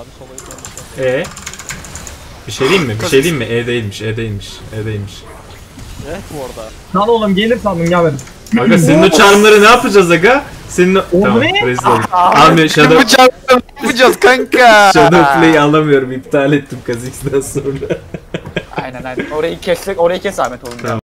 Abi solayı konuşalım. Bir şey diyeyim mi? Bir şey diyeyim mi? E değilmiş, E değilmiş, E değilmiş. Evet bu arada. Lan oğlum gelir sandım gelmedim. Aga senin o charmları ne yapacağız aga? Senin o... Tamam, ne? rezil oldum. Abi Shadow... Bıçak yapacağız kanka. Shadow Play'i alamıyorum, iptal ettim Kha'Zix'den sonra. Aynen. Orayı kes Ahmet oğlum. Tamam.